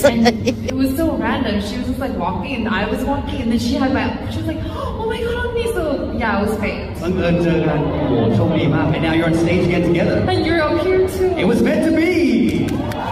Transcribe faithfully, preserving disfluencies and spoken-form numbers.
And it was so random. She was just like walking and I was walking and then she had my, she was like, oh my god, Onni. So yeah, it was fate. บังเอิญเจอกันโอ้โหโชคดีมาก and now you're on stage again together And you're up here too. it was meant to be